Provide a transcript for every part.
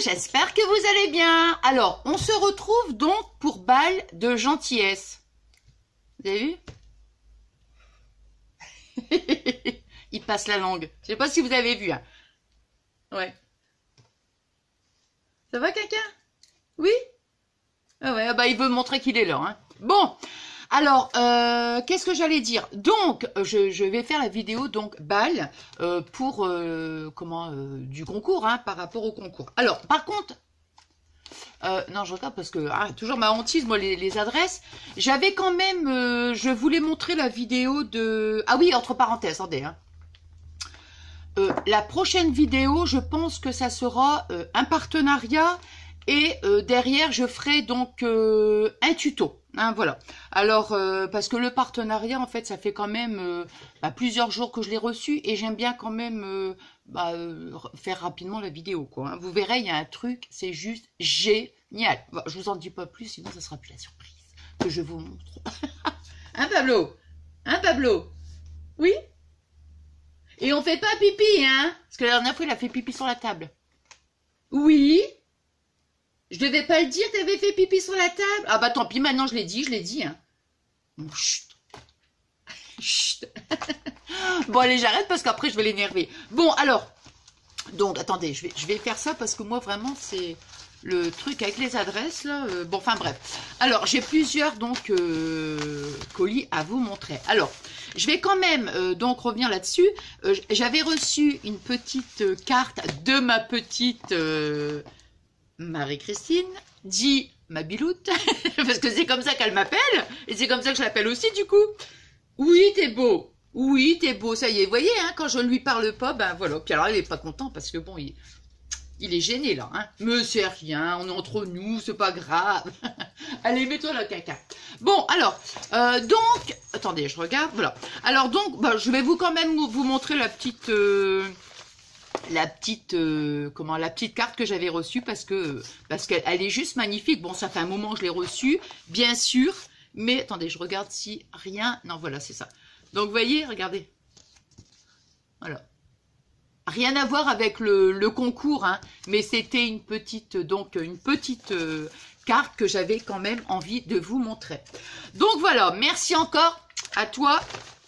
j'espère que vous allez bien. Alors, on se retrouve donc pour bal de gentillesse. Vous avez vu? Il passe la langue. Je sais pas si vous avez vu. Hein. Ouais. Ça va, quelqu'un? Oui? Ah ouais, bah il veut montrer qu'il est là. Hein. Bon, alors, qu'est-ce que j'allais dire? Donc, je vais faire la vidéo donc bal pour du concours, hein, par rapport au concours. Alors, par contre, non, je regarde parce que toujours ma hantise, moi, les adresses. J'avais quand même, je voulais montrer la vidéo de. Ah oui, entre parenthèses, attendez. Hein. La prochaine vidéo, je pense que ça sera un partenariat. Et derrière, je ferai donc un tuto. Hein, voilà. Alors, parce que le partenariat, en fait, ça fait quand même plusieurs jours que je l'ai reçu. Et j'aime bien quand même faire rapidement la vidéo. Quoi, hein. Vous verrez, il y a un truc, c'est juste génial. Bon, je vous en dis pas plus, sinon ça sera plus la surprise que je vous montre. Hein, Pablo? Hein, Pablo? Oui? Et on fait pas pipi, hein? Parce que la dernière fois, il a fait pipi sur la table. Oui? Je devais pas le dire, t'avais fait pipi sur la table? Ah bah tant pis, maintenant je l'ai dit, hein. Chut. Chut. Bon allez, j'arrête parce qu'après je vais l'énerver. Bon alors, donc attendez, je vais faire ça parce que moi vraiment c'est le truc avec les adresses là. Bon enfin bref. Alors j'ai plusieurs donc colis à vous montrer. Alors je vais quand même donc revenir là-dessus. J'avais reçu une petite carte de ma petite... Marie-Christine, dit ma biloute, parce que c'est comme ça qu'elle m'appelle, et c'est comme ça que je l'appelle aussi du coup. Oui, t'es beau, oui, t'es beau, ça y est, vous voyez, hein, quand je ne lui parle pas, ben voilà. Puis alors, il est pas content, parce que bon, il est gêné là, hein. Mais c'est rien, on est entre nous, c'est pas grave. Allez, mets-toi là, caca. Bon, alors, donc, attendez, je regarde, voilà. Alors donc, je vais quand même vous montrer la petite... la petite carte que j'avais reçue parce qu'elle est juste magnifique. Bon, ça fait un moment que je l'ai reçue, bien sûr, mais attendez, je regarde si rien. Non, voilà, c'est ça. Donc, vous voyez, regardez. Voilà. Rien à voir avec le concours, hein, mais c'était une petite carte que j'avais quand même envie de vous montrer. Donc, voilà, merci encore à toi.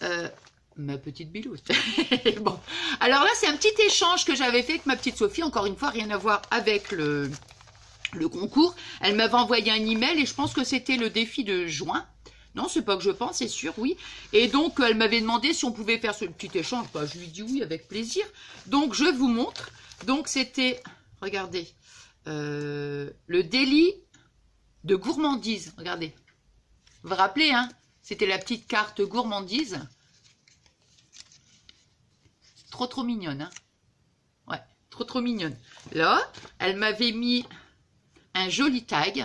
Ma petite biloute. Bon, alors là, c'est un petit échange que j'avais fait avec ma petite Sophie. Encore une fois, rien à voir avec le concours. Elle m'avait envoyé un email et je pense que c'était le défi de juin. Non, c'est pas que je pense, c'est sûr, oui. Et donc, elle m'avait demandé si on pouvait faire ce petit échange. Je lui dis oui, avec plaisir. Donc, je vous montre. Donc, c'était, regardez, le délit de gourmandise. Regardez. Vous vous rappelez, hein? C'était la petite carte gourmandise. Trop mignonne, hein. Ouais, trop mignonne. Là, elle m'avait mis un joli tag.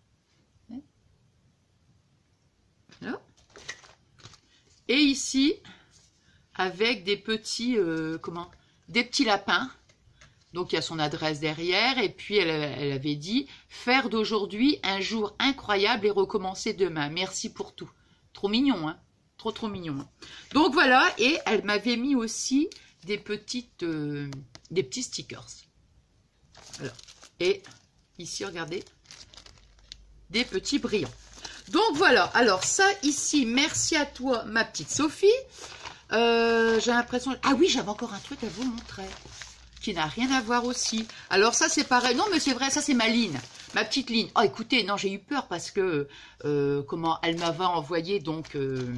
Là. Et ici, avec des petits, des petits lapins. Donc, il y a son adresse derrière. Et puis, elle avait dit, faire d'aujourd'hui un jour incroyable et recommencer demain. Merci pour tout. Trop mignon, hein. Trop mignon. Hein. Donc, voilà. Et elle m'avait mis aussi... des petits stickers. Alors, et ici, regardez, des petits brillants. Donc voilà, alors ça ici, merci à toi ma petite Sophie. J'ai l'impression... Ah oui, j'avais encore un truc à vous montrer, qui n'a rien à voir aussi. Alors ça c'est pareil, non mais c'est vrai, ça c'est ma ligne, ma petite ligne. Oh écoutez, non j'ai eu peur parce que, elle m'avait envoyé donc,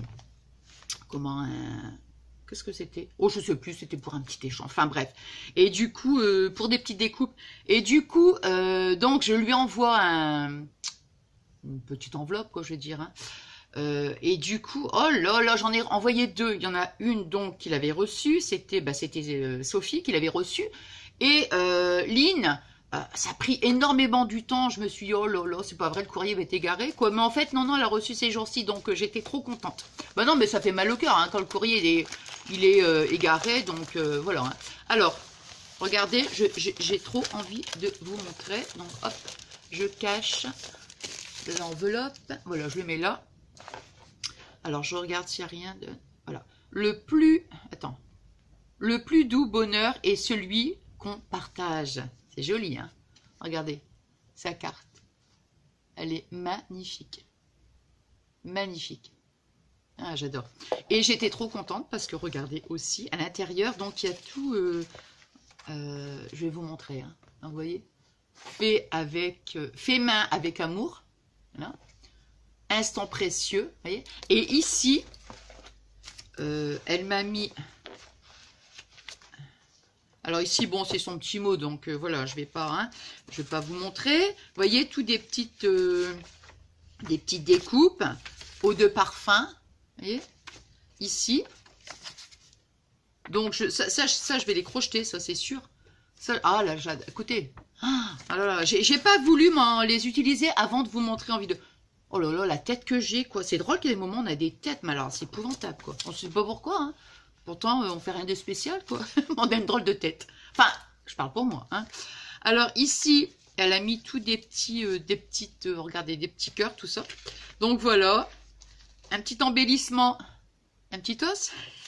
qu'est-ce que c'était? Oh, je sais plus, c'était pour un petit échange. Enfin, bref. Et du coup, pour des petites découpes. Et du coup, donc, je lui envoie une petite enveloppe, quoi, je vais dire. Hein. Et du coup, oh là, j'en ai envoyé deux. Il y en a une, donc, qu'il avait reçue. C'était Sophie qui l'avait reçue. Et Lynn... ça a pris énormément du temps. Je me suis dit, oh là, c'est pas vrai, le courrier va être égaré, quoi. Mais en fait, non, elle a reçu ces jours-ci, donc j'étais trop contente. Bah non, mais ça fait mal au cœur, hein, quand le courrier, il est égaré, donc voilà. Hein. Alors, regardez, j'ai trop envie de vous montrer. Donc, hop, je cache l'enveloppe. Voilà, je le mets là. Alors, je regarde s'il n'y a rien de... Voilà. Le plus doux bonheur est celui qu'on partage. C'est joli, hein. Regardez, sa carte. Elle est magnifique. Magnifique. Ah, j'adore. Et j'étais trop contente parce que regardez aussi à l'intérieur, donc il y a tout. Je vais vous montrer. Hein. Vous voyez, fait main avec amour. Voilà. Instant précieux. Vous voyez. Et ici, elle m'a mis. Alors ici, bon, c'est son petit mot, donc voilà, je vais pas vous montrer. Vous voyez, tout des petites découpes, eau de parfum. Vous voyez, ici. Donc ça, je vais les crocheter, ça c'est sûr. Ça, ah là, écoutez, j'ai pas voulu les utiliser avant de vous montrer en vidéo. Oh là là, la tête que j'ai, quoi. C'est drôle qu'il y ait des moments où on a des têtes, mais alors c'est épouvantable, quoi. On ne sait pas pourquoi, hein. Pourtant, on fait rien de spécial, quoi. On a une drôle de tête. Enfin, je parle pour moi, hein. Alors ici, elle a mis tout regardez, des petits cœurs, tout ça. Donc voilà, un petit embellissement, un petit os.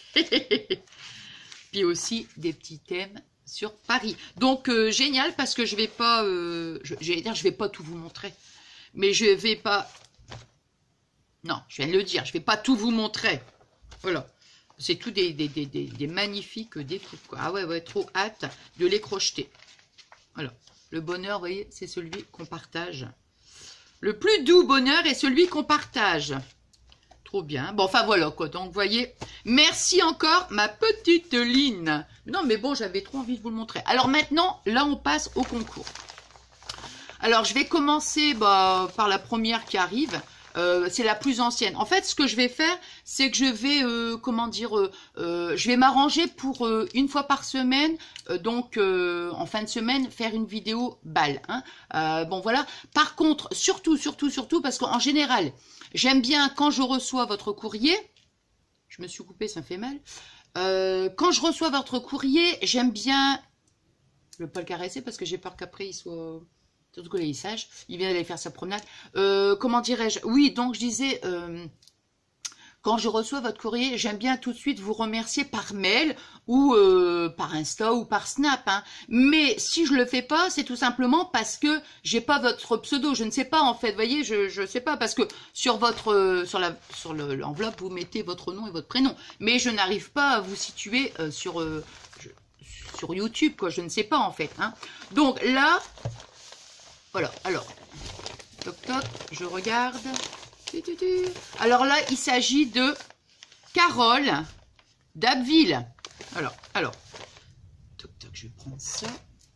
Puis aussi des petits thèmes sur Paris. Donc génial parce que je vais pas, je vais pas tout vous montrer, mais je vais pas. Non, je viens de le dire, je vais pas tout vous montrer. Voilà. C'est tout des magnifiques découpes, quoi. Ah ouais, trop hâte de les crocheter. Voilà. Le bonheur, vous voyez, c'est celui qu'on partage. Le plus doux bonheur est celui qu'on partage. Trop bien. Bon, enfin voilà, quoi. Donc, vous voyez, merci encore, ma petite Line. Non, mais bon, j'avais trop envie de vous le montrer. Alors maintenant, là, on passe au concours. Alors, je vais commencer par la première qui arrive. C'est la plus ancienne. En fait, ce que je vais faire, c'est que je vais, je vais m'arranger pour une fois par semaine, donc en fin de semaine, faire une vidéo balle. Hein. Bon, voilà. Par contre, surtout, parce qu'en général, j'aime bien quand je reçois votre courrier, je me suis coupée, ça me fait mal. Quand je reçois votre courrier, j'aime bien, je ne veux pas le caresser parce que j'ai peur qu'après il soit... Surtout que là, il est sage. Il vient d'aller faire sa promenade. Comment dirais-je? Oui, donc je disais, quand je reçois votre courrier, j'aime bien tout de suite vous remercier par mail ou par Insta ou par Snap. Hein. Mais si je le fais pas, c'est tout simplement parce que j'ai pas votre pseudo. Je ne sais pas en fait. Vous voyez, je sais pas parce que sur votre sur l'enveloppe vous mettez votre nom et votre prénom. Mais je n'arrive pas à vous situer sur YouTube, quoi. Je ne sais pas en fait. Hein. Donc là. Voilà, alors, toc toc, je regarde. Alors là, il s'agit de Carole d'Abbeville. Alors, toc toc, je vais prendre ça.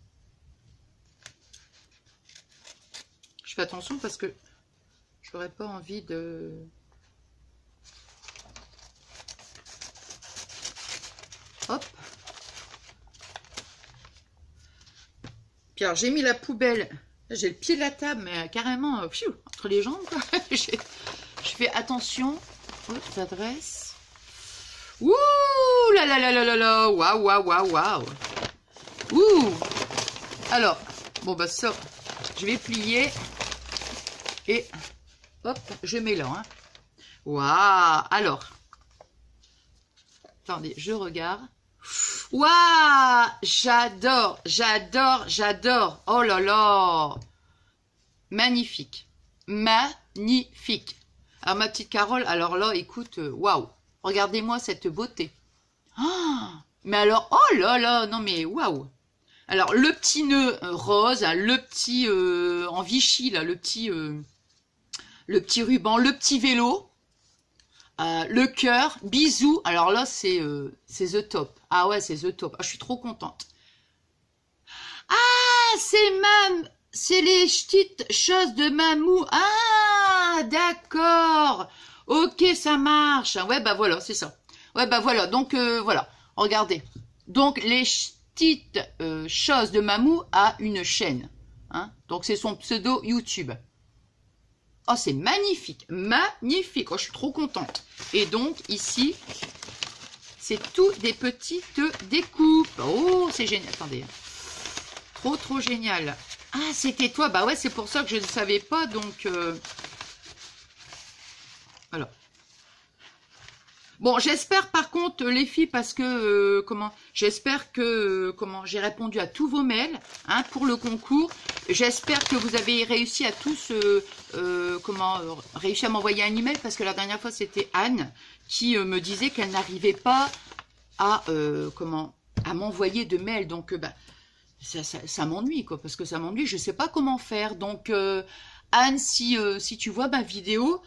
Je fais attention parce que je n'aurais pas envie de... Hop. Puis alors, j'ai mis la poubelle... J'ai le pied de la table, mais carrément, entre les jambes, quoi. Je fais attention aux adresses. Ouh là là là là là là. Waouh. Ouh. Alors, bon, bah ça, je vais plier. Et, hop, je mets là. Hein. Waouh. Alors, attendez, je regarde. Waouh, j'adore. Oh là là. Magnifique. Alors, ma petite Carole, alors là, écoute, waouh. Regardez-moi cette beauté. Oh, mais alors, oh là là, non mais waouh. Alors, le petit nœud rose, le petit en Vichy, là, le petit ruban, le petit vélo. Le cœur, bisous. Alors là, c'est the top. Ah ouais, c'est the top. Ah, je suis trop contente. Ah, c'est les petites choses de Mamou. Ah, d'accord. Ok, ça marche. Ouais, bah voilà, c'est ça. Ouais, bah voilà. Donc, voilà. Regardez. Donc, les petites choses de Mamou a une chaîne. Hein. Donc, c'est son pseudo YouTube. Oh, c'est magnifique, magnifique. Oh, je suis trop contente. Et donc, ici, c'est tout des petites découpes. Oh, c'est génial. Attendez. Trop génial. Ah, c'était toi. Bah ouais, c'est pour ça que je ne savais pas. Donc, voilà. Bon, j'espère par contre, les filles, parce que, j'espère que, j'ai répondu à tous vos mails, hein, pour le concours. J'espère que vous avez réussi à tous, réussi à m'envoyer un email, parce que la dernière fois, c'était Anne qui me disait qu'elle n'arrivait pas à, à m'envoyer de mail. Donc, ça m'ennuie, quoi, parce que ça m'ennuie, je ne sais pas comment faire. Donc, Anne, si tu vois ma vidéo,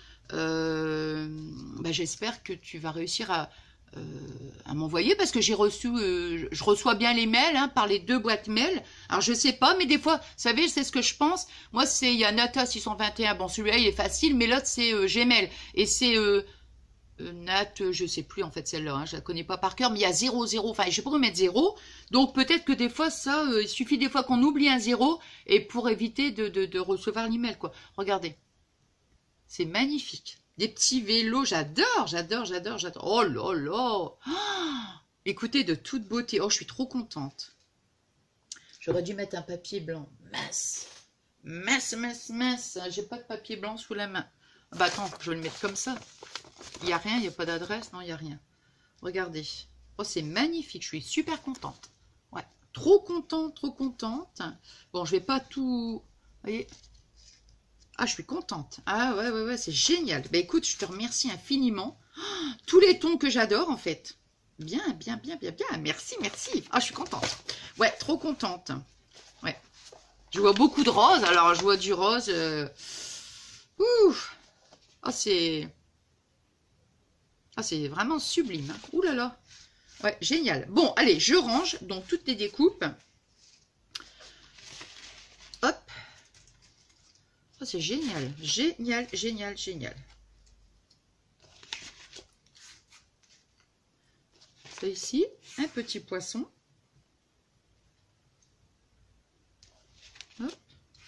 j'espère que tu vas réussir à m'envoyer, parce que j'ai reçu, je reçois bien les mails, hein, par les 2 boîtes mail. Alors je sais pas, mais des fois, vous savez, c'est ce que je pense. Moi, il y a Nata 621, bon celui-là il est facile, mais l'autre c'est Gmail, et c'est Nat, je sais plus en fait celle-là, hein, je la connais pas par cœur, mais il y a 00, enfin je sais pas comment mettre 0, donc peut-être que des fois ça, il suffit des fois qu'on oublie un 0, et pour éviter de recevoir l'email, quoi. Regardez, c'est magnifique. Des petits vélos, j'adore, j'adore, j'adore, j'adore. Oh là là. Écoutez, de toute beauté. Oh, je suis trop contente. J'aurais dû mettre un papier blanc. Mince. Mince, mince, mince. J'ai pas de papier blanc sous la main. Bah attends, je vais le mettre comme ça. Il n'y a rien, il n'y a pas d'adresse. Non, il n'y a rien. Regardez. Oh, c'est magnifique. Je suis super contente. Ouais, trop contente, trop contente. Bon, je vais pas tout... Vous voyez ? Ah, je suis contente. Ah, ouais, c'est génial. Bah, écoute, je te remercie infiniment. Oh, tous les tons que j'adore, en fait. Bien, bien, bien, bien, bien. Merci, merci. Ah, je suis contente. Ouais, trop contente. Ouais. Je vois beaucoup de rose. Alors, je vois du rose. Ouh. Oh, c'est... Ah, c'est vraiment sublime. Hein. Ouh là là. Ouais, génial. Bon, allez, je range donc toutes les découpes. Hop. Oh, c'est génial, génial, génial, génial. Ça ici, un petit poisson. Hop.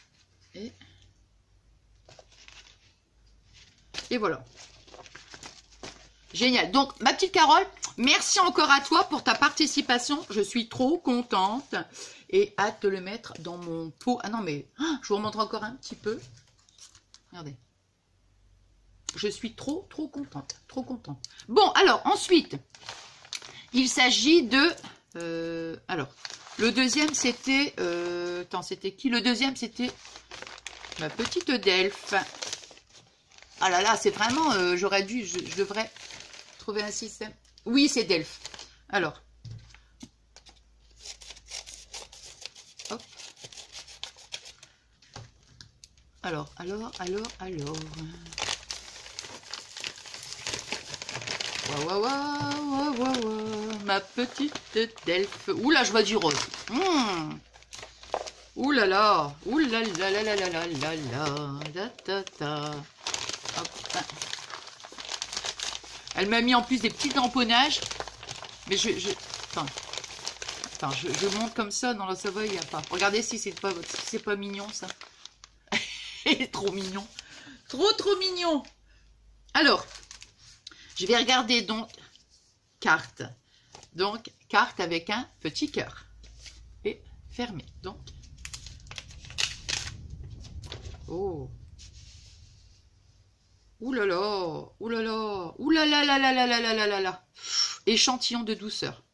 Et voilà. Génial. Donc, ma petite Carole, merci encore à toi pour ta participation. Je suis trop contente et hâte de le mettre dans mon pot. Ah non, mais je vous remontre encore un petit peu. Regardez. Je suis trop contente. Trop contente. Bon, alors, ensuite, il s'agit de... alors, le deuxième, c'était... attends, c'était qui? Le deuxième, c'était ma petite Delphes. Ah là là, c'est vraiment... j'aurais dû... Je devrais trouver un système. Oui, c'est Delphes. Alors. Hop. Alors. Waouh, ma petite Delphes. Ouh là, je vois du rose. Ouh là là. Ouh là là là là là là là là. Ta ta. Hop. Elle m'a mis en plus des petits tamponnages. Mais Attends, je monte comme ça dans la Savoie, il n'y a pas. Regardez si c'est pas mignon, ça. Il est trop mignon. Trop mignon. Alors, je vais regarder donc carte. Donc, carte avec un petit cœur. Et fermé. Donc. Oh. Ouh là là. Ouh là là. Ouh là là là là là là là là là là. Échantillon de douceur.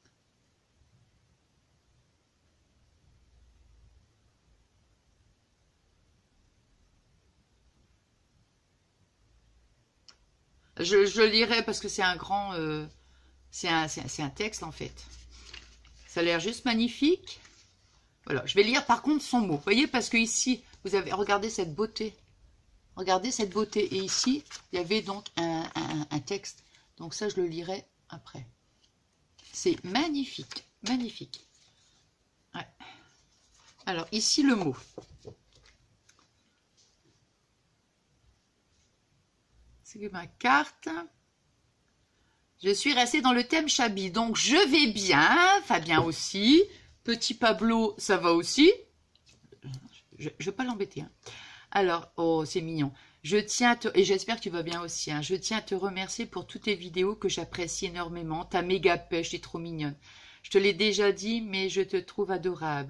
Je lirai parce que c'est un grand... c'est un texte en fait. Ça a l'air juste magnifique. Voilà, je vais lire par contre son mot. Vous voyez, parce que ici, vous avez... Regardez cette beauté. Regardez cette beauté. Et ici, il y avait donc un texte. Donc ça, je le lirai après. C'est magnifique. Magnifique. Ouais. Alors, ici, le mot. C'est ma carte. Je suis restée dans le thème Chabi. Donc, je vais bien. Fabien aussi. Petit Pablo, ça va aussi. Je ne vais pas l'embêter. Hein. Alors, oh, c'est mignon. Je tiens à te... Et j'espère que tu vas bien aussi. Hein. Je tiens à te remercier pour toutes tes vidéos que j'apprécie énormément. Ta méga pêche est trop mignonne. Je te l'ai déjà dit, mais je te trouve adorable.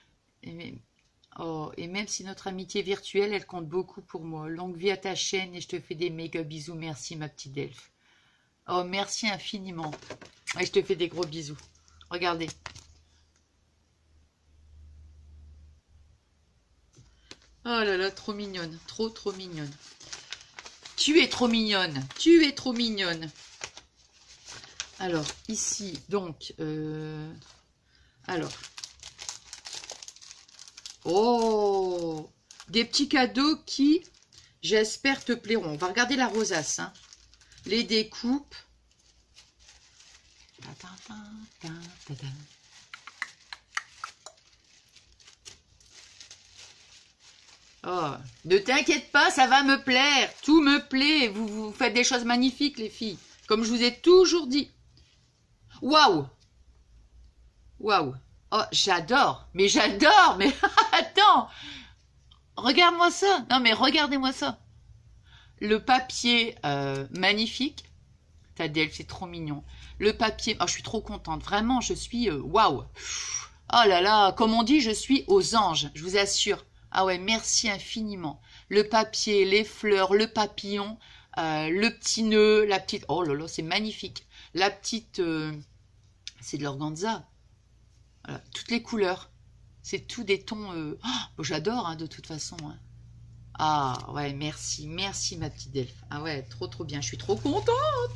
Et même si notre amitié virtuelle, elle compte beaucoup pour moi. Longue vie à ta chaîne et je te fais des méga bisous. Merci, ma petite Delphes. Oh, merci infiniment. Et je te fais des gros bisous. Regardez. Oh là là, trop mignonne. Trop mignonne. Tu es trop mignonne. Tu es trop mignonne. Alors, ici, donc... alors. Oh, des petits cadeaux qui, j'espère, te plairont. On va regarder la rosace. Hein. Les découpes. Oh, ne t'inquiète pas, ça va me plaire. Tout me plaît. Vous faites des choses magnifiques, les filles. Comme je vous ai toujours dit. Waouh! Waouh! Oh, j'adore! Mais j'adore! Mais attends! Regarde-moi ça! Non, mais regardez-moi ça! Le papier magnifique. Ta Delphes, c'est trop mignon. Le papier... Oh, je suis trop contente. Vraiment, je suis... waouh! Oh là là! Comme on dit, je suis aux anges. Je vous assure. Ah ouais, merci infiniment. Le papier, les fleurs, le papillon, le petit nœud, la petite... Oh là là, c'est magnifique. La petite... c'est de l'organza. Voilà, toutes les couleurs. C'est tout des tons... Oh, j'adore, hein, de toute façon. Hein. Ah, ouais, merci. Merci, ma petite Delphes. Ah ouais, trop bien. Je suis trop contente.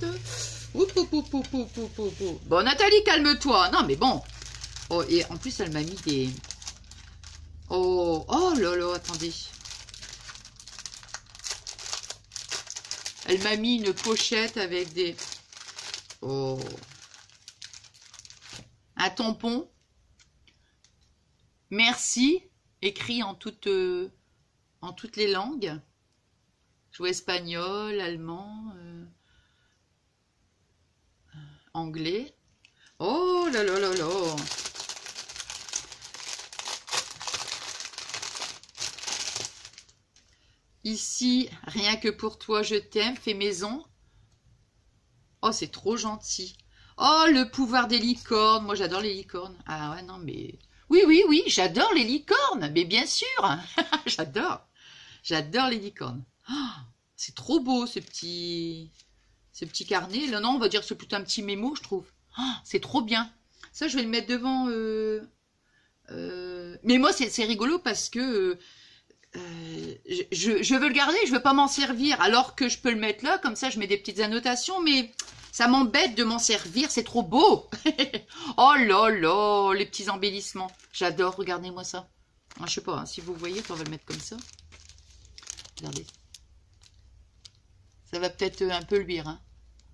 Bon, Nathalie, calme-toi. Non, mais bon. Oh, et en plus, elle m'a mis des... Oh là là, attendez. Elle m'a mis une pochette avec des... Oh. Un tampon. Merci. Écrit en toutes les langues. Je vois espagnol, allemand, anglais. Oh là là là là. Ici, rien que pour toi, je t'aime, fais maison. Oh, c'est trop gentil. Oh, le pouvoir des licornes. Moi, j'adore les licornes. Ah ouais, non, mais... Oui, j'adore les licornes. Mais bien sûr. J'adore les licornes. Oh, c'est trop beau, ce petit carnet. Là, non, on va dire que c'est plutôt un petit mémo, je trouve. Oh, c'est trop bien. Ça, je vais le mettre devant... Mais moi, c'est rigolo parce que... je veux le garder, je veux pas m'en servir, alors que je peux le mettre là, comme ça je mets des petites annotations, mais ça m'embête de m'en servir, c'est trop beau. Oh là là, les petits embellissements, j'adore, regardez-moi ça. Je sais pas, hein, si vous voyez, on va le mettre comme ça. Regardez. Ça va peut-être un peu luire. Hein.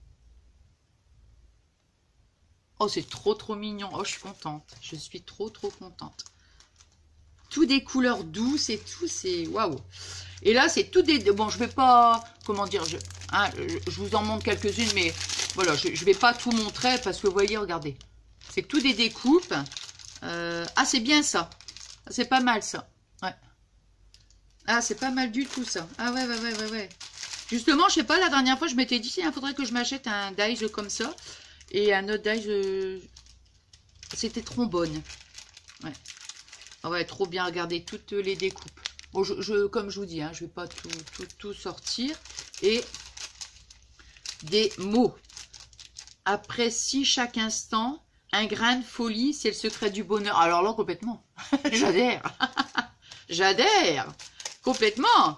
Oh, c'est trop mignon. Oh, je suis contente. Je suis trop contente. Tout des couleurs douces et tout, c'est waouh. Et là, c'est tout des... Bon, je vais pas... Comment dire, je vous en montre quelques-unes, mais voilà, je vais pas tout montrer parce que vous voyez, regardez. C'est tout des découpes. Ah, c'est bien ça. C'est pas mal ça. Ouais. Ah, c'est pas mal du tout ça. Ah ouais. Justement, je sais pas, la dernière fois, je m'étais dit, il faudrait que je m'achète un dies comme ça. Et un autre dies, c'était trombone. Ouais. Ah ouais, trop bien, regardez toutes les découpes. Bon, comme je vous dis, hein, je vais pas tout sortir. Et des mots. Apprécie chaque instant. Un grain de folie, c'est le secret du bonheur. Alors là, complètement. J'adhère. J'adhère. Complètement.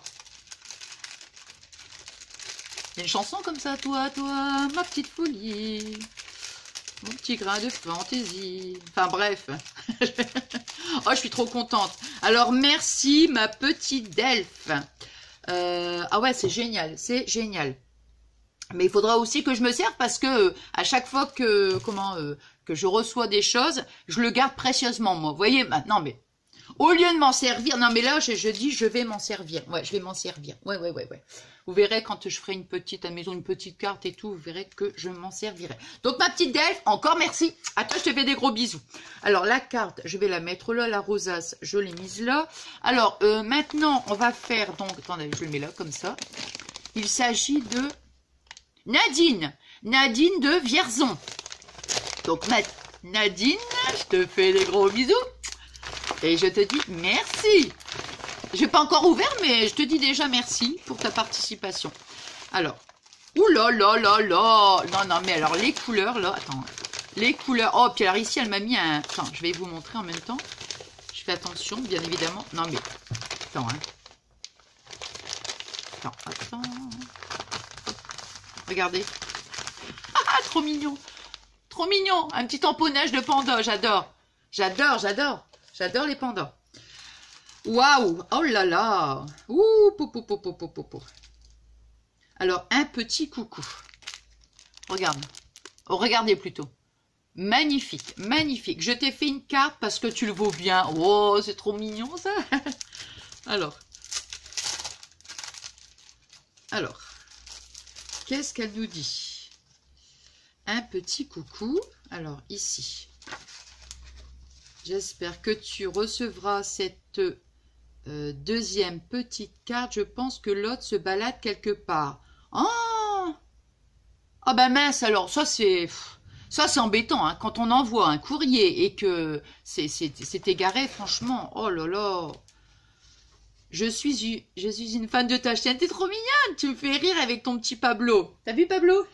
Il y a une chanson comme ça, toi, ma petite folie. Mon petit grain de fantaisie. Enfin, bref. Oh, je suis trop contente. Alors, merci, ma petite Delphes. Ah ouais, c'est génial. C'est génial. Mais il faudra aussi que je me serve parce que à chaque fois que je reçois des choses, je le garde précieusement, moi. Vous voyez, maintenant, mais au lieu de m'en servir, non, mais là, je dis, je vais m'en servir. Ouais, je vais m'en servir. Ouais. Vous verrez quand je ferai une petite à la maison, une petite carte et tout, vous verrez que je m'en servirai. Donc, ma petite Delphes, encore merci. À toi, je te fais des gros bisous. Alors, la carte, je vais la mettre là, la rosace, je l'ai mise là. Alors, maintenant, on va faire, donc, attendez, je le mets là, comme ça. Il s'agit de Nadine de Vierzon. Donc, Nadine, je te fais des gros bisous. Et je te dis merci. Je n'ai pas encore ouvert, mais je te dis déjà merci pour ta participation. Alors, oulala. Non, mais alors les couleurs, là, attends. Les couleurs. Oh, puis alors ici, elle m'a mis un... Attends, je vais vous montrer en même temps. Je fais attention, bien évidemment. Non, mais... Attends, hein. attends. Regardez. Ah, trop mignon. Trop mignon. Un petit tamponnage de panda, j'adore. J'adore, j'adore. J'adore les pandas. Waouh. Oh là là. Ouh, pou, pou, pou, pou, pou, pou, pou. Alors, un petit coucou. Regarde. Oh, regardez plutôt. Magnifique, magnifique. Je t'ai fait une carte parce que tu le vaux bien. Oh, c'est trop mignon ça. Alors, qu'est-ce qu'elle nous dit? Un petit coucou. Alors, ici. J'espère que tu recevras cette deuxième petite carte. Je pense que l'autre se balade quelque part. Oh! Ah ben mince, alors, ça c'est embêtant, hein. Quand on envoie un courrier et que c'est égaré, franchement, oh là là. Je suis une fan de ta chaîne, t'es trop mignonne, tu me fais rire avec ton petit Pablo. T'as vu Pablo?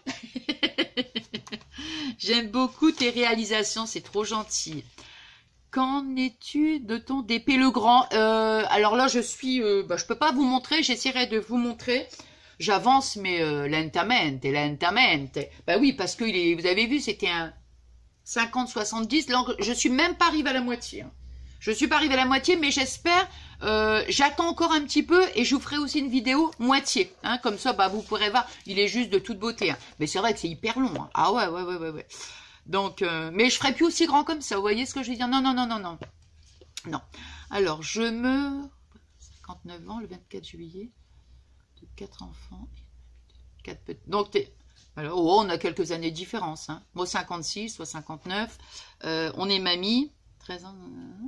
J'aime beaucoup tes réalisations, c'est trop gentil. Qu'en es-tu de ton DP le grand? Alors là, je peux pas vous montrer, j'essaierai de vous montrer. J'avance, mais lentamente, lentamente. Bah oui, parce que vous avez vu, c'était un 50-70. Là, je suis même pas arrivée à la moitié. Hein. Je suis pas arrivée à la moitié, mais j'espère. J'attends encore un petit peu et je vous ferai aussi une vidéo moitié. Hein, comme ça, bah vous pourrez voir. Il est juste de toute beauté. Hein. Mais c'est vrai que c'est hyper long. Hein. Ah ouais. Donc, mais je ferai plus aussi grand comme ça. Vous voyez ce que je veux dire? Non. Non. Alors, je meurs 59 ans le 24 juillet. 4 enfants, 4 petits. Donc, alors, oh, on a quelques années de différence. Hein. Moi, 56, soit 59. On est mamie. 13 ans.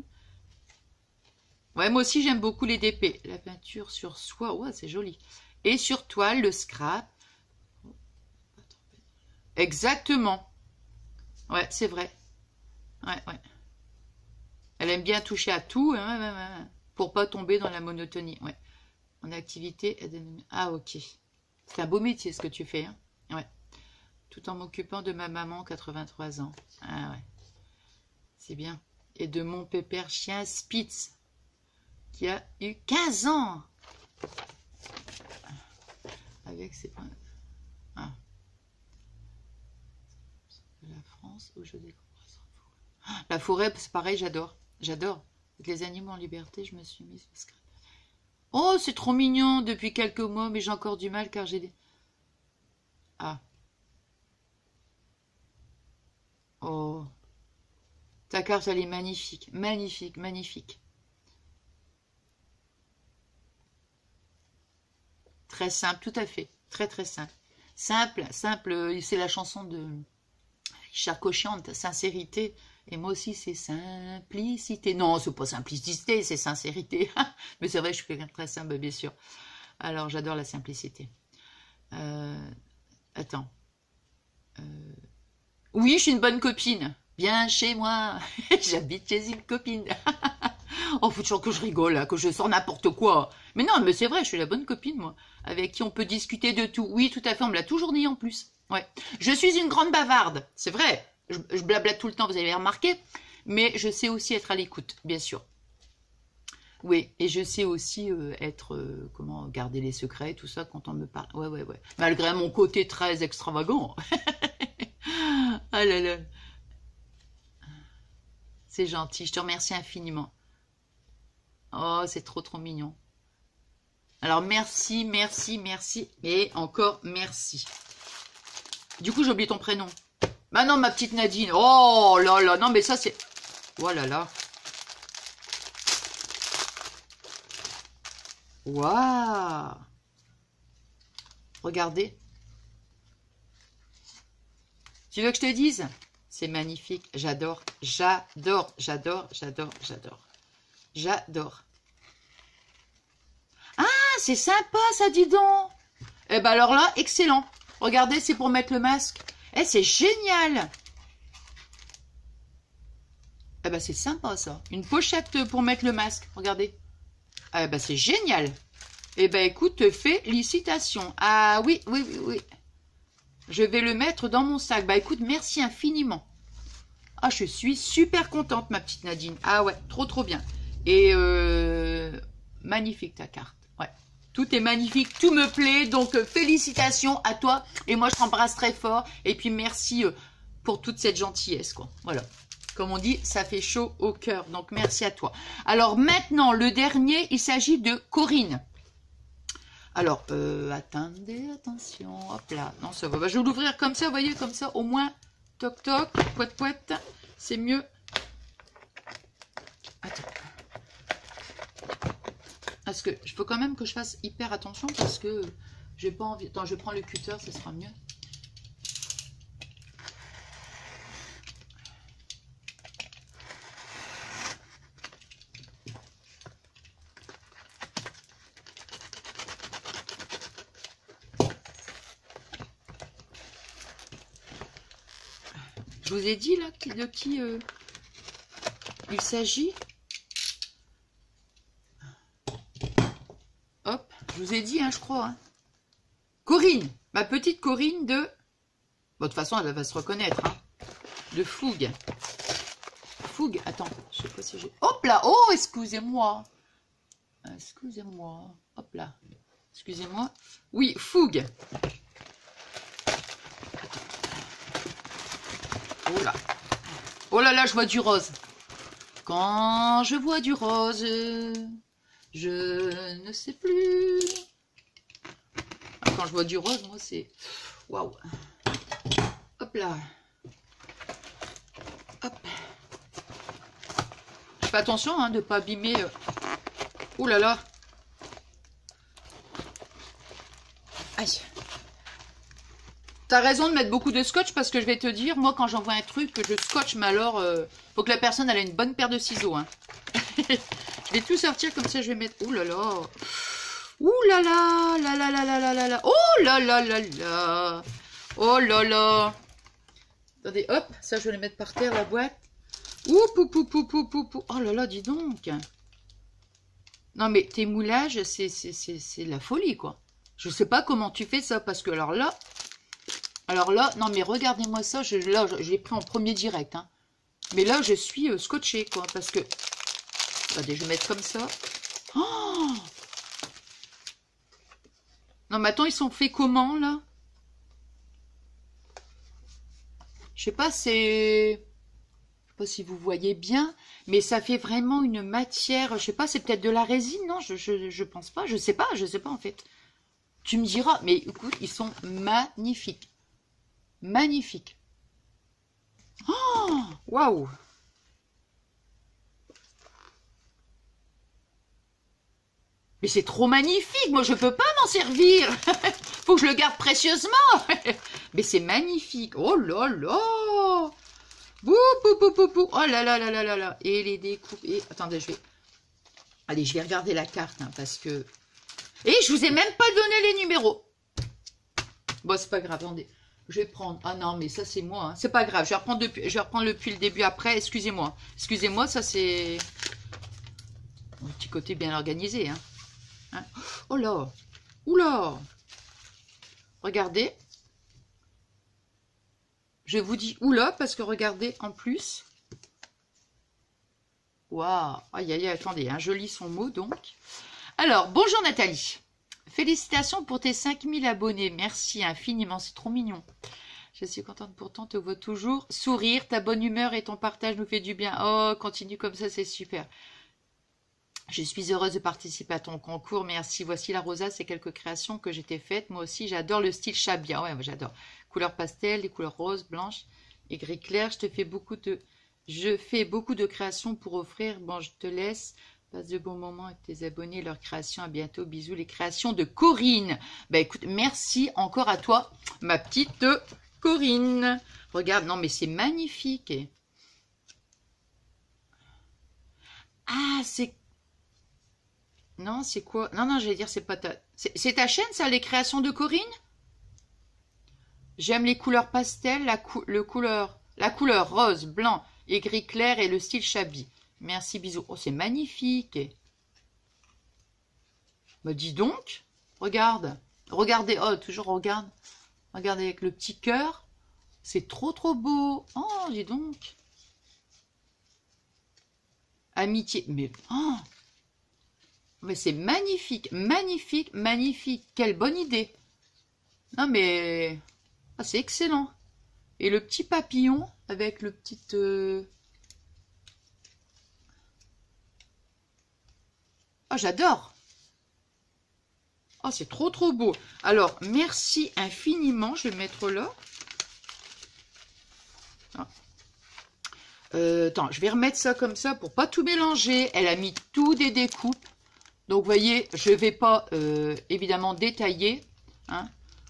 Ouais, moi aussi, j'aime beaucoup les DP. La peinture sur soie, ouais, c'est joli. Et sur toile, le scrap. Exactement. Ouais, c'est vrai. Ouais. Elle aime bien toucher à tout, hein, pour pas tomber dans la monotonie. Ouais. En activité. Ah, ok. C'est un beau métier ce que tu fais. Hein. Ouais. Tout en m'occupant de ma maman, 83 ans. Ah ouais. C'est bien. Et de mon pépère chien Spitz, qui a eu 15 ans. Avec ses points. Ah. La France où je découvre la forêt, c'est pareil, j'adore. J'adore. Avec les animaux en liberté, je me suis mise au scrap. Oh, c'est trop mignon depuis quelques mois, mais j'ai encore du mal car j'ai des... Ah. Oh. Ta carte, elle est magnifique. Magnifique, magnifique. Très simple, tout à fait. Très, très simple. Simple, c'est la chanson de Richard Cochiante, sincérité. Et moi aussi, c'est simplicité. Non, c'est pas simplicité, c'est sincérité. Mais c'est vrai, je suis quelqu'un de très simple, bien sûr. Alors, j'adore la simplicité. Attends. Oui, je suis une bonne copine. Viens chez moi. J'habite chez une copine. Oh, faut toujours que je rigole, là, que je sors n'importe quoi. Mais non, mais c'est vrai, je suis la bonne copine, moi. Avec qui on peut discuter de tout. Oui, tout à fait, on me l'a toujours dit en plus. Ouais. Je suis une grande bavarde, c'est vrai. Je blablate tout le temps, vous avez remarqué. Mais je sais aussi être à l'écoute, bien sûr. Oui, et je sais aussi comment garder les secrets, tout ça, quand on me parle. Ouais. Malgré mon côté très extravagant. Ah là là. C'est gentil, je te remercie infiniment. Oh, c'est trop, trop mignon. Alors, merci. Et encore merci. Du coup, j'ai oublié ton prénom. Bah non, ma petite Nadine. Oh là là, non, mais ça, c'est... Oh là là. Waouh. Regardez. Tu veux que je te dise? C'est magnifique. J'adore. Ah, c'est sympa, ça, dis donc. Eh ben alors là, excellent. Regardez, c'est pour mettre le masque. Eh, c'est génial. Eh ben, c'est sympa, ça. Une pochette pour mettre le masque. Regardez. Eh ben, c'est génial. Eh ben, écoute, félicitations. Ah oui. Je vais le mettre dans mon sac. Bah, écoute, merci infiniment. Ah, je suis super contente, ma petite Nadine. Ah ouais, trop, trop bien. Et magnifique, ta carte. Ouais. Tout est magnifique, tout me plaît. Donc, félicitations à toi. Et moi, je t'embrasse très fort. Et puis, merci pour toute cette gentillesse, quoi. Voilà. Comme on dit, ça fait chaud au cœur. Donc, merci à toi. Alors, maintenant, le dernier, il s'agit de Corinne. Alors, attendez, attention. Hop là. Non, ça va. Bah, je vais l'ouvrir comme ça, vous voyez, comme ça. Au moins, toc, toc, poète, poète. C'est mieux. Attends. Parce que je faut quand même que je fasse hyper attention parce que j'ai pas envie. Attends, je prends le cutter, ce sera mieux. Je vous ai dit là de qui il s'agit. Hop, je vous ai dit, hein, je crois. Hein. Corinne, ma petite Corinne de... Bon, de toute façon, elle va se reconnaître. Hein. De Fougue. Fougue, attends, je sais pas si j'ai... Hop là, oh, excusez-moi. Excusez-moi. Hop là. Excusez-moi. Oui, Fougue. Oh là. Oh là là, je vois du rose. Quand je vois du rose, je ne sais plus. Quand je vois du rose, moi, c'est... Waouh. Hop là. Hop. Je fais attention hein, de ne pas abîmer. Oh là là. Aïe. T'as raison de mettre beaucoup de scotch parce que je vais te dire, moi quand j'envoie un truc, que je scotche, mais alors, faut que la personne elle ait une bonne paire de ciseaux. Hein. Je vais tout sortir comme ça, je vais mettre... Ouh là là. Ouh là là, là là là là là là là. Oh là là là là. Oh là là. Attendez, hop, ça je vais le mettre par terre, la boîte. Ouh, pou, pou, pou, pou, pou, pou. Oh là là, dis donc. Non mais tes moulages, c'est la folie quoi. Je sais pas comment tu fais ça, parce que alors là, non mais regardez-moi ça, là j'ai pris en premier direct. Hein. Mais là je suis scotché quoi, parce que... Attendez, je vais mettre comme ça. Oh non mais attends, ils sont faits comment là? Je sais pas, c'est... Je sais pas si vous voyez bien, mais ça fait vraiment une matière, je sais pas, c'est peut-être de la résine, non? Je pense pas, je sais pas en fait. Tu me diras, mais écoute, ils sont magnifiques. Magnifiques. Oh, waouh! Mais c'est trop magnifique, moi je peux pas m'en servir. Faut que je le garde précieusement. Mais c'est magnifique. Oh là là. Bouh, bouh, bouh, bouh, bouh. Oh là là là là là là. Et les découpes. Et attendez, je vais... Allez, je vais regarder la carte, hein, parce que... Et je vous ai même pas donné les numéros. Bon, c'est pas grave, attendez. Je vais prendre... Ah non, mais ça c'est moi. Hein. C'est pas grave, je vais reprendre depuis le début après. Excusez-moi. Excusez-moi, ça c'est... Un petit côté bien organisé, hein. Hein? Oh là. Oula. Regardez. Je vous dis oula parce que regardez en plus. Waouh. Aïe aïe aïe, attendez, hein, je lis son mot donc. Alors, bonjour Nathalie. Félicitations pour tes 5000 abonnés. Merci infiniment, c'est trop mignon. Je suis contente pourtant, te vois toujours sourire. Ta bonne humeur et ton partage nous fait du bien. Oh, continue comme ça, c'est super. Je suis heureuse de participer à ton concours. Merci. Voici la rosace et quelques créations que j'ai faites. Moi aussi, j'adore le style Chabia. Ouais, j'adore. Couleur pastel, les couleurs roses, blanches et gris clair. Je fais beaucoup de créations pour offrir. Bon, je te laisse. Passe de bons moments avec tes abonnés, leurs créations. À bientôt. Bisous. Les créations de Corinne. Bah écoute, merci encore à toi, ma petite Corinne. Regarde, non mais c'est magnifique. Ah, c'est... Non, c'est quoi? Non, non, j'allais dire, c'est pas ta... C'est ta chaîne, ça, les créations de Corinne? J'aime les couleurs pastel, la couleur rose, blanc et gris clair et le style Chabi. Merci, bisous. Oh, c'est magnifique. Bah, dis donc. Regarde. Regardez. Oh, toujours regarde. Regardez avec le petit cœur. C'est trop, trop beau. Oh, dis donc. Amitié. Mais... Oh. Mais c'est magnifique, magnifique, magnifique. Quelle bonne idée. Non mais... Ah, c'est excellent. Et le petit papillon avec le petit... Oh, j'adore. Oh, c'est trop, trop beau. Alors, merci infiniment. Je vais le mettre là. Attends, je vais remettre ça comme ça pour pas tout mélanger. Elle a mis tout des découpes. Donc, vous voyez, je ne vais pas, évidemment, détailler. Hein.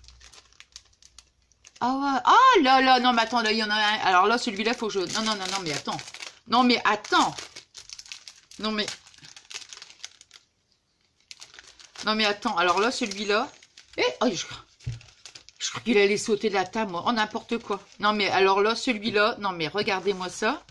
Ah ouais. Ah là là, non, mais attends, là, il y en a un. Alors là, celui-là, il faut que je... Non, non, non, non, mais attends. Non, mais attends. Non, mais... Non, mais attends. Alors là, celui-là... Eh, oh, je crois qu'il allait sauter de la table, moi. Oh, n'importe quoi. Non, mais alors là, celui-là... Non, mais regardez-moi ça.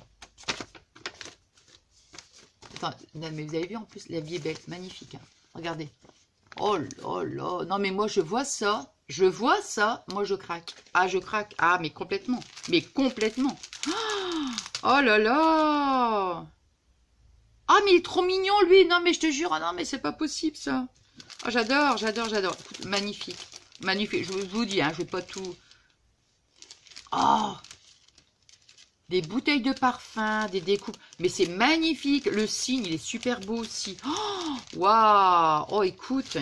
Attends, non, mais vous avez vu, en plus, la vie est belle. Magnifique, hein. Regardez. Oh là là. Non, mais moi, je vois ça. Je vois ça. Moi, je craque. Ah, je craque. Ah, mais complètement. Mais complètement. Oh là là. Ah, mais il est trop mignon, lui. Non, mais je te jure. Ah non, mais c'est pas possible, ça. Oh, j'adore, j'adore, j'adore. Écoute, magnifique. Magnifique. Je vous dis, hein, je vais pas tout... Oh. Des bouteilles de parfum, des découpes. Mais c'est magnifique. Le signe, il est super beau aussi. Oh, waouh. Oh, écoute.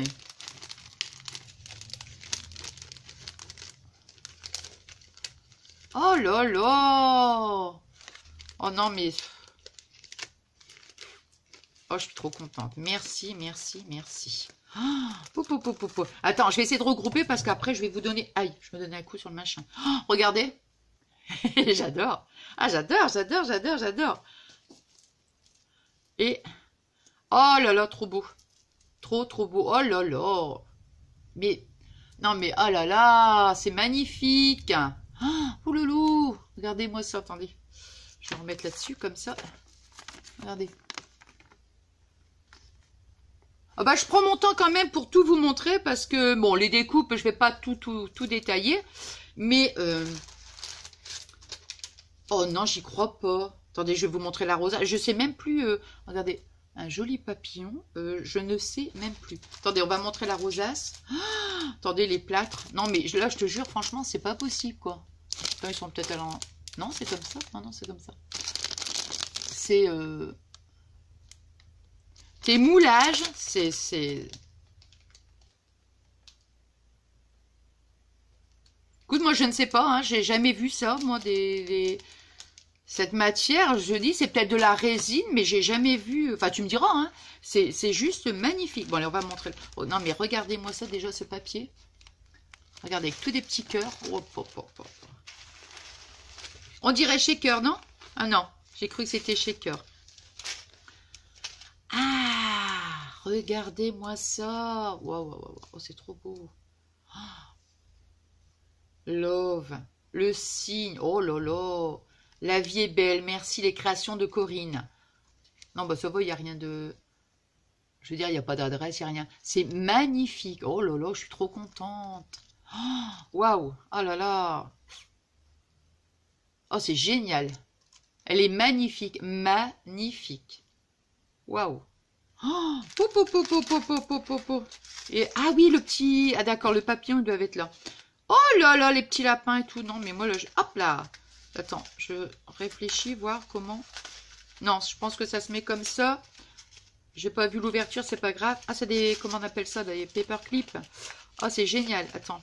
Oh là là. Oh non, mais... Oh, je suis trop contente. Merci, merci, merci. Oh, attends, je vais essayer de regrouper parce qu'après, je vais vous donner... Aïe, je me donne un coup sur le machin. Oh, regardez. J'adore. Ah, j'adore, j'adore, j'adore, j'adore. Et... Oh là là, trop beau. Trop, trop beau. Oh là là. Mais... Non, mais oh là là, c'est magnifique. Oh loulou. Regardez-moi ça, attendez. Je vais remettre là-dessus, comme ça. Regardez. Ah bah, je prends mon temps quand même pour tout vous montrer parce que, bon, les découpes, je vais pas tout détailler. Mais... Oh non, j'y crois pas. Attendez, je vais vous montrer la rosace. Je sais même plus... regardez, un joli papillon. Je ne sais même plus. Attendez, on va montrer la rosace. Attendez, les plâtres. Non, mais là, je te jure, franchement, c'est pas possible, quoi. Attends, ils sont peut-être à l'en... Non, c'est comme ça. Non, non, c'est comme ça. C'est... Tes moulages, c'est... Écoute, moi, je ne sais pas, hein, j'ai jamais vu ça, moi, cette matière, je dis, c'est peut-être de la résine, mais j'ai jamais vu... Enfin, tu me diras, hein, c'est juste magnifique. Bon, allez, on va montrer... Oh, non, mais regardez-moi ça, déjà, ce papier. Regardez, avec tous des petits cœurs. Oh, oh, oh, oh. On dirait shaker, non? Ah non, j'ai cru que c'était shaker. Ah, regardez-moi ça. Waouh, waouh, waouh. Oh, c'est trop beau. Oh. Love, le signe. Oh là là. La vie est belle. Merci, les créations de Corinne. Non, bah ça va, il n'y a rien de... Je veux dire, il n'y a pas d'adresse, il n'y a rien. C'est magnifique. Oh là là, je suis trop contente. Waouh. Oh là là. Oh, c'est génial. Elle est magnifique. Magnifique. Waouh. Oh, et ah oui, le petit... Ah d'accord, le papillon, ils doivent être là. Oh là là, les petits lapins et tout. Non, mais moi, là, hop là. Attends, je réfléchis, voir comment... Non, je pense que ça se met comme ça. J'ai pas vu l'ouverture, c'est pas grave. Ah, c'est des... Comment on appelle ça? Des paperclips. Oh, c'est génial. Attends.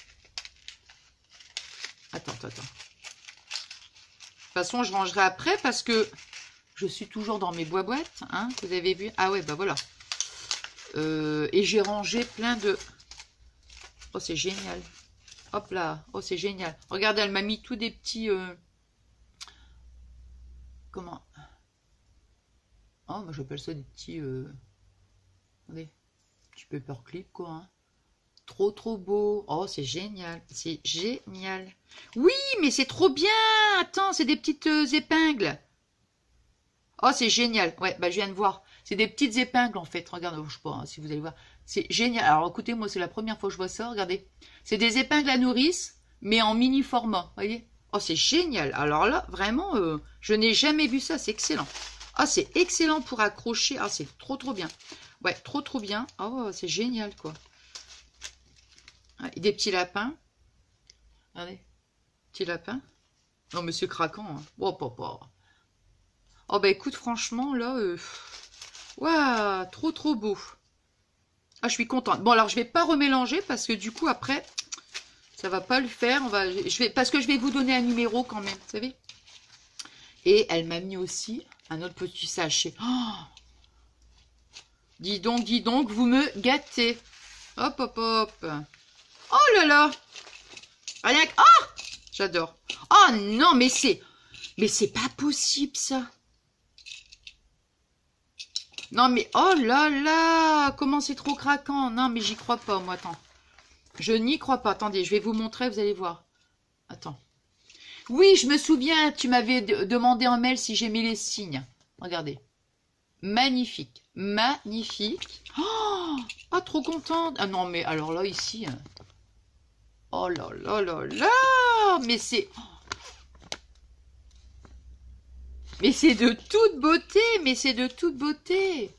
Attends. De toute façon, je rangerai après parce que... Je suis toujours dans mes boîtes, hein, vous avez vu. Ah ouais, bah voilà. Et j'ai rangé plein de... Oh, c'est génial. Hop là. Oh, c'est génial. Regardez, elle m'a mis tous des petits... Comment? Oh, moi j'appelle ça des petits... Attendez. Petits paperclip, quoi. Hein. Trop, trop beau. Oh, c'est génial. C'est génial. Oui, mais c'est trop bien. Attends, c'est des petites épingles. Oh, c'est génial. Ouais, bah je viens de voir. C'est des petites épingles, en fait. Regarde, je sais pas hein, si vous allez voir. C'est génial. Alors, écoutez, moi, c'est la première fois que je vois ça. Regardez. C'est des épingles à nourrice, mais en mini format. Vous voyez? Oh, c'est génial. Alors là, vraiment, je n'ai jamais vu ça. C'est excellent. Ah, c'est excellent pour accrocher. Ah, c'est trop, trop bien. Ouais, trop bien. Oh, c'est génial, quoi. Et des petits lapins. Regardez. Petits lapins. Non, mais c'est craquant. Hein. Oh, papa. Oh, bah écoute, franchement, là... Waouh, trop beau. Ah, je suis contente. Bon, alors, je vais pas remélanger parce que du coup, après, ça va pas le faire. Parce que je vais vous donner un numéro quand même, vous savez. Et elle m'a mis aussi un autre petit sachet. Oh, dis donc, vous me gâtez. Hop. Oh là là. Rien que... Oh, j'adore. Oh non, mais c'est pas possible, ça. Non, mais oh là là. Comment c'est trop craquant. Non, mais j'y crois pas, moi, attends. Je n'y crois pas. Attendez, je vais vous montrer, vous allez voir. Attends. Oui, je me souviens, tu m'avais demandé en mail si j'aimais les signes. Regardez. Magnifique. Magnifique. Oh, trop contente. Ah non, mais alors là, ici... Oh là là là là. Mais c'est... Mais c'est de toute beauté.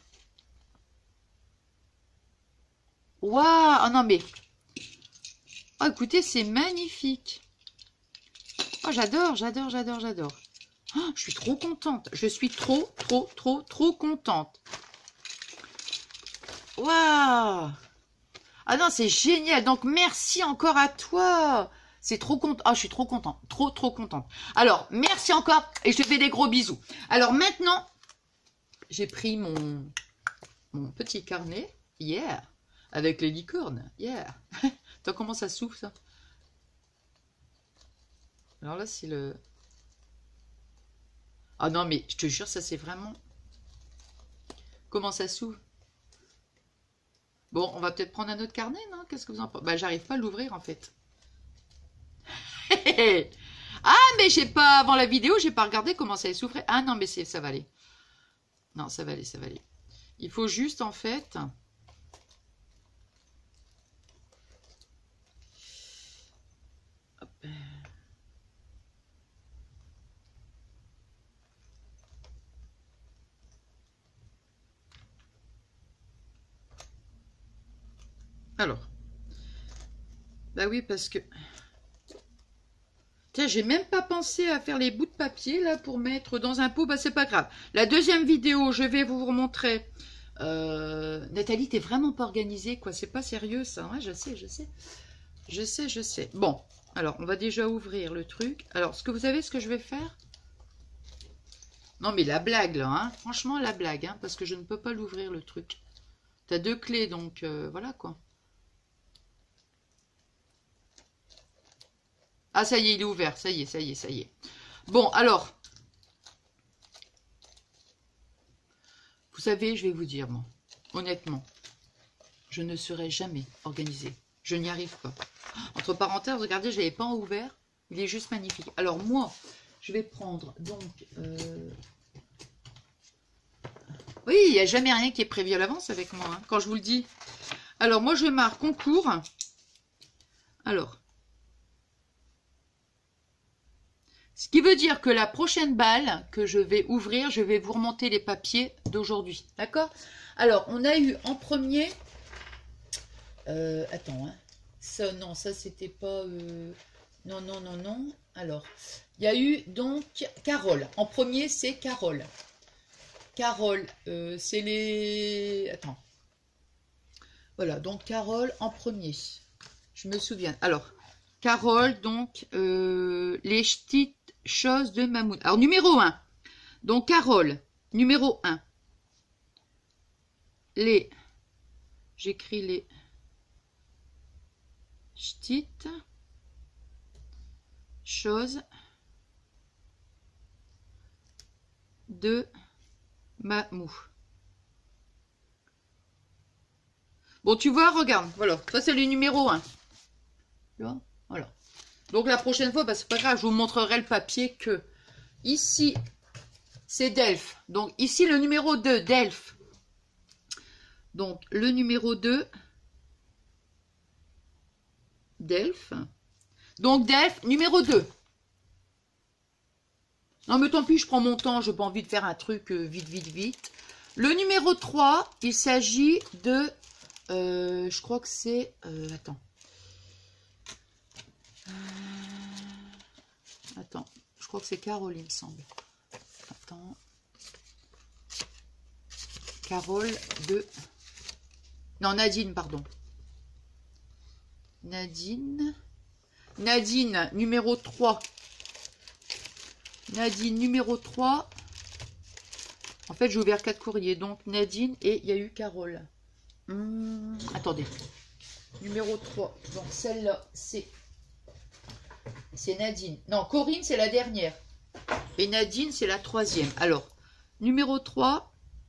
Waouh. Oh non, mais... Oh, écoutez, c'est magnifique. Oh, j'adore. Oh, je suis trop contente. Je suis trop contente. Waouh. Ah non, c'est génial. Donc, merci encore à toi. C'est trop content. Ah, je suis trop contente. Trop contente. Alors, merci encore et je te fais des gros bisous. Alors, maintenant, j'ai pris mon petit carnet. Yeah. Avec les licornes. Yeah. Attends, comment ça souffle, ça? Alors là, c'est le... Ah non, mais je te jure, ça, c'est vraiment... Comment ça s'ouvre? Bon, on va peut-être prendre un autre carnet, non? Qu'est-ce que vous en pensez? Bah, j'arrive pas à l'ouvrir, en fait. Ah, mais j'ai pas... Avant la vidéo, j'ai pas regardé comment ça allait s'ouvrir. Ah non, mais ça va aller. Non, ça va aller. Il faut juste, en fait... Hop. Alors. Bah oui, parce que... Tiens, j'ai même pas pensé à faire les bouts de papier, là, pour mettre dans un pot. Bah, c'est pas grave. La deuxième vidéo, je vais vous montrer... Nathalie, t'es vraiment pas organisée, quoi. C'est pas sérieux, ça. Ouais, je sais. Bon, alors, on va déjà ouvrir le truc. Alors, ce que vous savez, ce que je vais faire... Non, mais la blague, là, hein. Franchement, la blague, hein, parce que je ne peux pas l'ouvrir, le truc. T'as 2 clés, donc voilà, quoi. Ah, ça y est, il est ouvert. Ça y est. Bon, alors. Vous savez, je vais vous dire, moi, honnêtement, je ne serai jamais organisée. Je n'y arrive pas. Entre parenthèses, regardez, je ne l'avais pas ouvert. Il est juste magnifique. Alors, moi, je vais prendre, donc... Oui, il n'y a jamais rien qui est prévu à l'avance avec moi, hein, quand je vous le dis. Alors, moi, je marque concours. Alors... Ce qui veut dire que la prochaine balle que je vais ouvrir, je vais vous remonter les papiers d'aujourd'hui. D'accord? Alors, on a eu en premier... attends, hein. Ça, non, ça, c'était pas... Non. Alors, il y a eu donc Carole. En premier, c'est Carole. Carole, c'est les... Attends. Voilà, donc Carole en premier. Je me souviens. Alors, Carole, donc, les petites choses de Mammouth. Alors, numéro 1. Donc, Carole, numéro 1. Les... J'écris les... petites choses de Mammouth. Bon, tu vois, regarde. Voilà, ça c'est le numéro 1. Tu vois? Voilà. Donc la prochaine fois, bah, c'est pas grave, je vous montrerai le papier que ici, c'est Delphes. Donc ici, le numéro 2, Delphes. Donc le numéro 2, Delphes. Donc Delphes, numéro 2. Non mais tant pis, je prends mon temps, j'ai pas envie de faire un truc vite. Le numéro 3, il s'agit de... je crois que c'est... attends. Attends, je crois que c'est Carole, il me semble. Attends. Carole de... Non, Nadine, pardon. Nadine, numéro 3. Nadine, numéro 3. En fait, j'ai ouvert 4 courriers. Donc, Nadine et il y a eu Carole. Attendez. Numéro 3. Donc, celle-là, c'est Nadine. Non, Corinne, c'est la dernière. Et Nadine, c'est la 3e. Alors, numéro 3.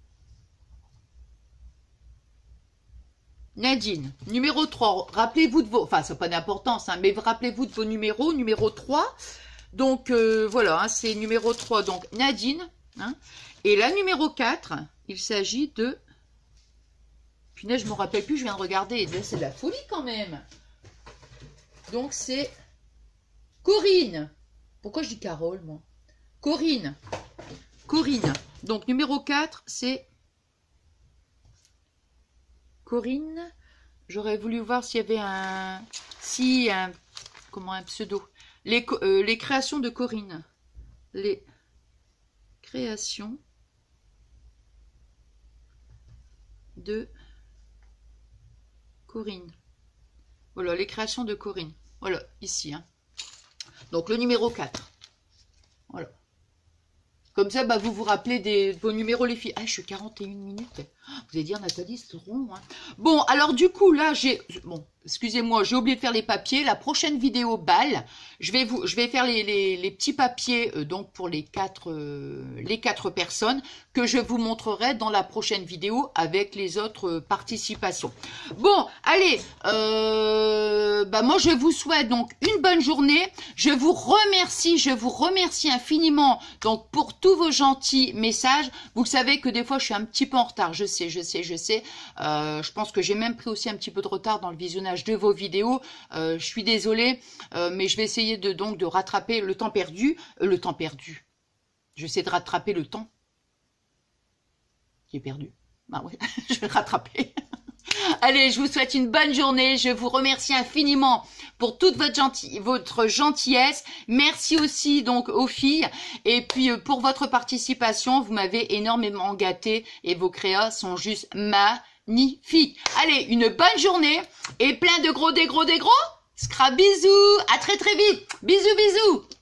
Nadine, numéro 3, rappelez-vous de vos... Enfin, ça n'a pas d'importance, hein, mais rappelez-vous de vos numéros. Numéro 3, donc voilà, hein, c'est numéro 3, donc Nadine. Hein, et la numéro 4, il s'agit de... Punaise, je ne me rappelle plus, je viens de regarder. C'est de la folie quand même. Donc c'est Corinne. Pourquoi je dis Carole, moi? Corinne. Corinne. Donc numéro 4, c'est... Corinne, j'aurais voulu voir s'il y avait un pseudo. Les créations de Corinne. Les créations de Corinne. Voilà, les créations de Corinne. Voilà, ici. Hein. Donc le numéro 4. Voilà. Comme ça, bah, vous vous rappelez de vos numéros, les filles. Ah, je suis 41 minutes. Vous allez dire, Nathalie, c'est rond. Hein. Bon, alors du coup, là, j'ai... Bon, excusez-moi, j'ai oublié de faire les papiers. La prochaine vidéo balle, je vais faire les petits papiers donc pour les quatre personnes que je vous montrerai dans la prochaine vidéo avec les autres participations. Bon, allez, bah moi je vous souhaite donc une bonne journée. Je vous remercie infiniment donc pour tous vos gentils messages. Vous savez que des fois je suis un petit peu en retard, je sais. Je pense que j'ai même pris aussi un petit peu de retard dans le visionnage de vos vidéos. Je suis désolée, mais je vais essayer de rattraper le temps perdu. J'essaie de rattraper le temps qui est perdu. Bah oui, je vais le rattraper. Allez, je vous souhaite une bonne journée. Je vous remercie infiniment pour toute votre gentillesse. Merci aussi donc aux filles. Et puis pour votre participation, vous m'avez énormément gâté et vos créas sont juste magnifiques. Allez, une bonne journée et plein de gros, des gros. Scrap bisous. À très vite. Bisous.